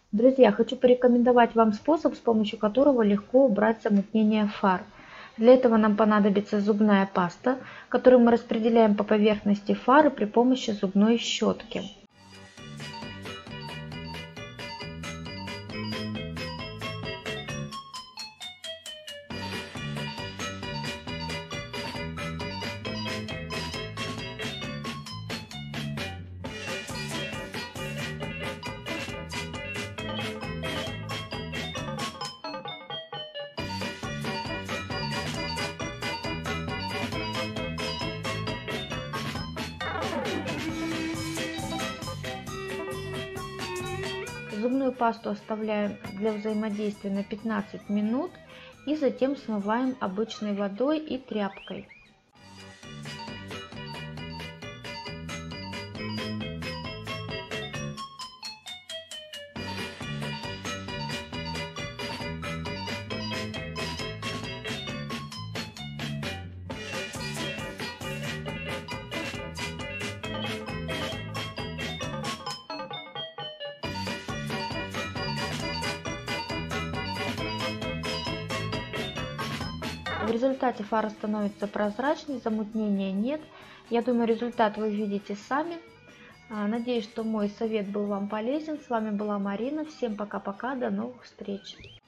Друзья, хочу порекомендовать вам способ, с помощью которого легко убрать замутнение фар. Для этого нам понадобится зубная паста, которую мы распределяем по поверхности фары при помощи зубной щетки. Зубную пасту оставляем для взаимодействия на 15 минут и затем смываем обычной водой и тряпкой. В результате фара становится прозрачной, замутнения нет. Я думаю, результат вы видите сами. Надеюсь, что мой совет был вам полезен. С вами была Марина. Всем пока-пока, до новых встреч.